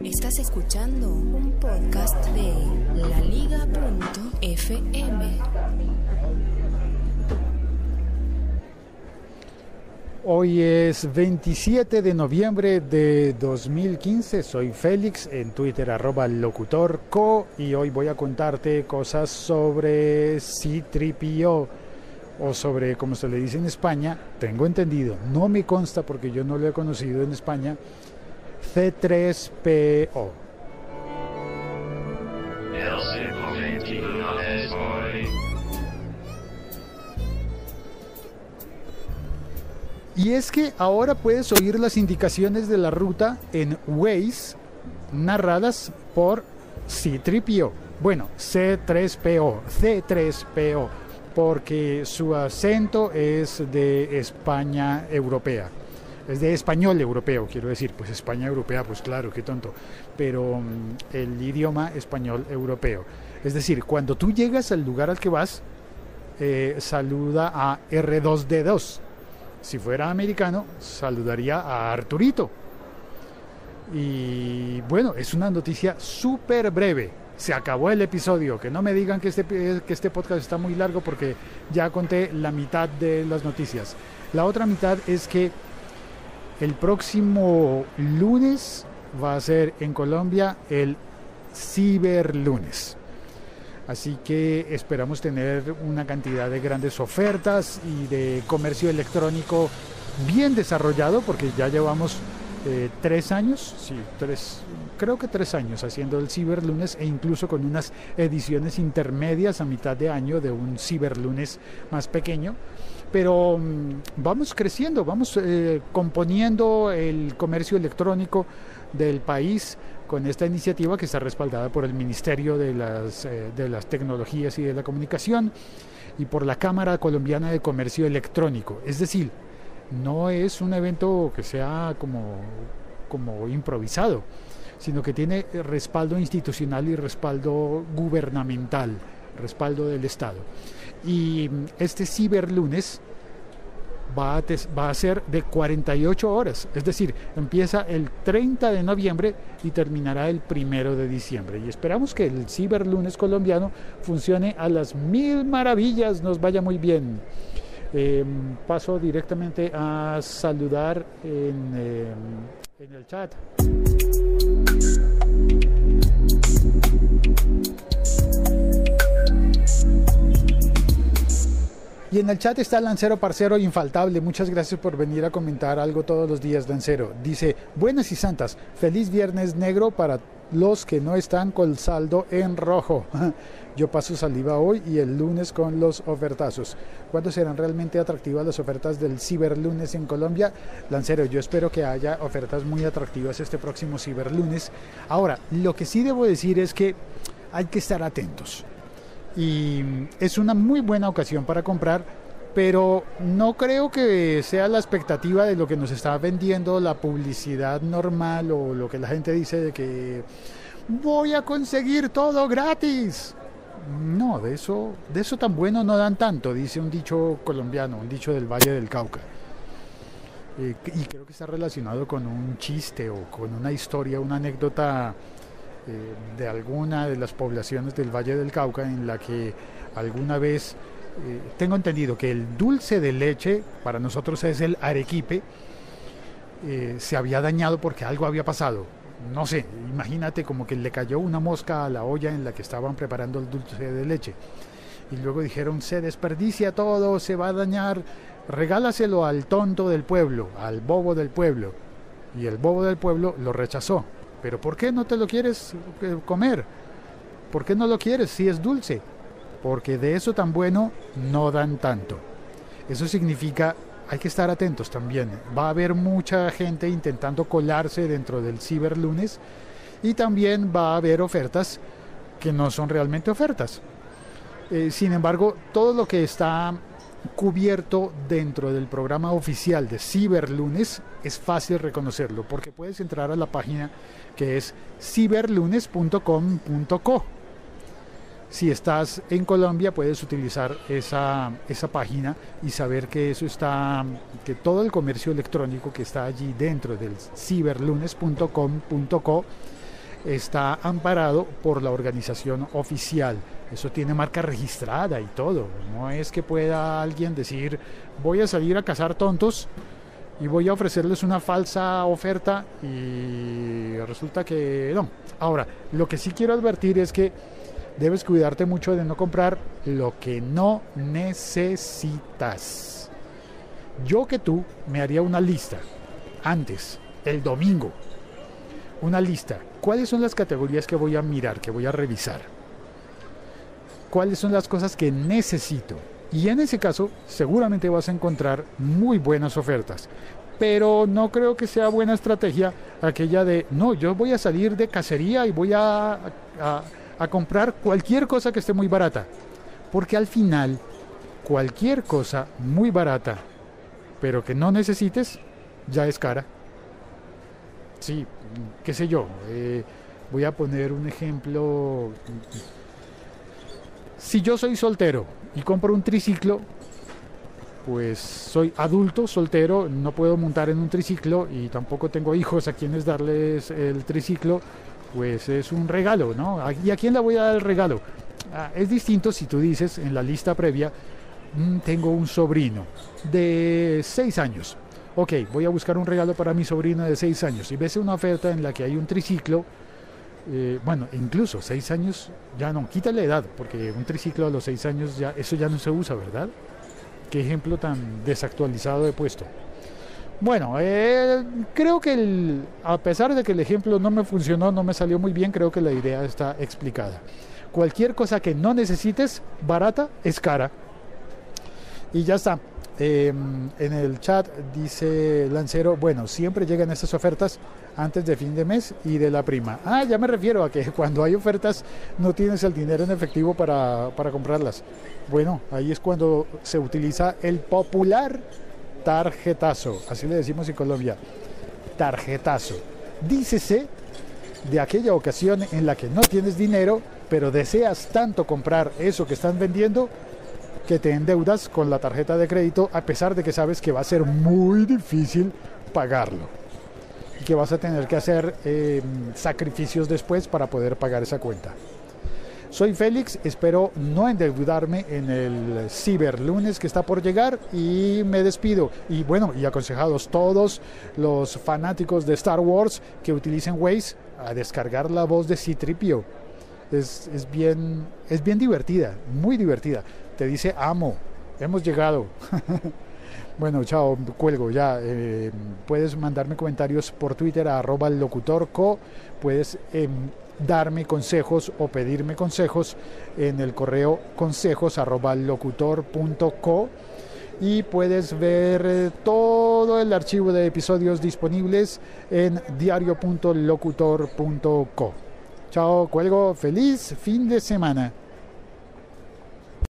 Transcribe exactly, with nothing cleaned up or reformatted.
Estás escuchando un podcast de la liga punto efe eme. Hoy es veintisiete de noviembre de dos mil quince, soy Félix, en Twitter arroba locutorco, y hoy voy a contarte cosas sobre C tres P O, o sobre, como se le dice en España, tengo entendido, no me consta porque yo no lo he conocido en España, C tres P O. Y es que ahora puedes oír las indicaciones de la ruta en Waze narradas por C tres P O. Bueno, C tres P O, C tres P O, porque su acento es de España europea. Es de español europeo, quiero decir, pues España europea, pues claro, qué tonto, pero um, el idioma español europeo. Es decir, cuando tú llegas al lugar al que vas, eh, saluda a erre dos de dos. Si fuera americano, saludaría a Arturito. Y bueno, es una noticia súper breve. Se acabó el episodio. Que no me digan que este, que este podcast está muy largo, porque ya conté la mitad de las noticias. La otra mitad es que el próximo lunes va a ser en Colombia el Ciberlunes. Así que esperamos tener una cantidad de grandes ofertas y de comercio electrónico bien desarrollado, porque ya llevamos eh, tres años, sí, tres, creo que tres años haciendo el Ciberlunes, e incluso con unas ediciones intermedias a mitad de año de un Ciberlunes más pequeño. Pero um, vamos creciendo, vamos eh, componiendo el comercio electrónico del país con esta iniciativa que está respaldada por el Ministerio de las, eh, de las Tecnologías y de la Comunicación y por la Cámara Colombiana de Comercio Electrónico. Es decir, no es un evento que sea como, como improvisado, sino que tiene respaldo institucional y respaldo gubernamental, respaldo del Estado. Y este Ciberlunes va a, tes, va a ser de cuarenta y ocho horas, es decir, empieza el treinta de noviembre y terminará el primero de diciembre. Y esperamos que el Ciberlunes colombiano funcione a las mil maravillas, nos vaya muy bien. Eh, paso directamente a saludar en, eh, en el chat. Y en el chat está Lancero Parcero infaltable. Muchas gracias por venir a comentar algo todos los días, Lancero. Dice, buenas y santas, feliz viernes negro para los que no están con saldo en rojo. Yo paso saliva hoy y el lunes con los ofertazos. ¿Cuándo serán realmente atractivas las ofertas del Ciberlunes en Colombia? Lancero, yo espero que haya ofertas muy atractivas este próximo Ciberlunes. Ahora, lo que sí debo decir es que hay que estar atentos. Y es una muy buena ocasión para comprar, pero no creo que sea la expectativa de lo que nos está vendiendo la publicidad normal, o lo que la gente dice de que voy a conseguir todo gratis. No, de eso, de eso tan bueno no dan tanto, dice un dicho colombiano, un dicho del Valle del Cauca. Eh, y creo que está relacionado con un chiste o con una historia, una anécdota Eh, de alguna de las poblaciones del Valle del Cauca, en la que alguna vez, eh, tengo entendido que el dulce de leche, para nosotros es el arequipe, eh, se había dañado porque algo había pasado. No sé, imagínate como que le cayó una mosca a la olla en la que estaban preparando el dulce de leche. Y luego dijeron, se desperdicia todo, se va a dañar, regálaselo al tonto del pueblo, al bobo del pueblo. Y el bobo del pueblo lo rechazó. ¿Pero por qué no te lo quieres comer? ¿Por qué no lo quieres si es dulce? Porque de eso tan bueno no dan tanto. Eso significa, hay que estar atentos también. Va a haber mucha gente intentando colarse dentro del Ciberlunes, y también va a haber ofertas que no son realmente ofertas. Eh, sin embargo, todo lo que está cubierto dentro del programa oficial de Ciberlunes es fácil reconocerlo, porque puedes entrar a la página que es ciberlunes punto com punto co. Si estás en Colombia, puedes utilizar esa, esa página y saber que eso está, que todo el comercio electrónico que está allí dentro del ciberlunes punto com punto co está amparado por la organización oficial. Eso tiene marca registrada y todo. No es que pueda alguien decir, voy a salir a cazar tontos y voy a ofrecerles una falsa oferta y resulta que no. Ahora, lo que sí quiero advertir es que debes cuidarte mucho de no comprar lo que no necesitas. Yo que tú me haría una lista antes, el domingo. Una lista. ¿Cuáles son las categorías que voy a mirar, que voy a revisar? ¿Cuáles son las cosas que necesito? Y en ese caso, seguramente vas a encontrar muy buenas ofertas. Pero no creo que sea buena estrategia aquella de, no, yo voy a salir de cacería y voy a, a, a comprar cualquier cosa que esté muy barata. Porque al final, cualquier cosa muy barata, pero que no necesites, ya es cara. Sí, qué sé yo, eh, voy a poner un ejemplo. Si yo soy soltero y compro un triciclo, pues soy adulto, soltero, no puedo montar en un triciclo y tampoco tengo hijos a quienes darles el triciclo, pues es un regalo, ¿no? ¿Y a quién le voy a dar el regalo? Ah, es distinto si tú dices en la lista previa, mmm, tengo un sobrino de seis años. Ok, voy a buscar un regalo para mi sobrino de seis años y ves una oferta en la que hay un triciclo, eh, bueno, incluso seis años, ya no, quítale la edad, porque un triciclo a los seis años, ya eso ya no se usa, ¿verdad? Qué ejemplo tan desactualizado he puesto. Bueno, eh, creo que el, a pesar de que el ejemplo no me funcionó, no me salió muy bien, creo que la idea está explicada. Cualquier cosa que no necesites, barata, es cara. Y ya está. Eh, en el chat dice Lancero, bueno, siempre llegan estas ofertas antes de fin de mes y de la prima. Ah, ya me refiero a que cuando hay ofertas no tienes el dinero en efectivo para, para comprarlas. Bueno, ahí es cuando se utiliza el popular tarjetazo, así le decimos en Colombia, tarjetazo. Dícese de aquella ocasión en la que no tienes dinero, pero deseas tanto comprar eso que están vendiendo, que te endeudas con la tarjeta de crédito a pesar de que sabes que va a ser muy difícil pagarlo y que vas a tener que hacer eh, sacrificios después para poder pagar esa cuenta. Soy Félix, espero no endeudarme en el ciberlunes que está por llegar y me despido. Y bueno, y aconsejados todos los fanáticos de Star Wars que utilicen Waze a descargar la voz de C tres P O. Es, es, bien, es bien divertida, muy divertida. Te dice, amo, hemos llegado. Bueno, chao, cuelgo ya. Eh, puedes mandarme comentarios por Twitter a arroba locutorco. Puedes eh, darme consejos o pedirme consejos en el correo consejos arroba locutor punto co. Y puedes ver eh, todo el archivo de episodios disponibles en diario punto locutor punto co. Chao, cuelgo. Feliz fin de semana.